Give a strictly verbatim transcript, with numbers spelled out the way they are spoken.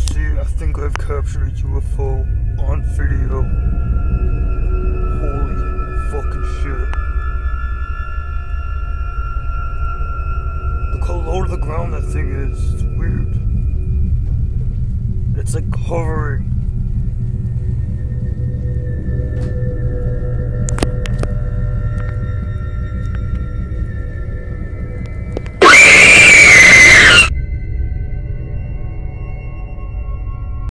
see, I think I've captured a U F O on video. Holy fucking shit. Look how low to the ground that thing is. It's weird. It's like hovering.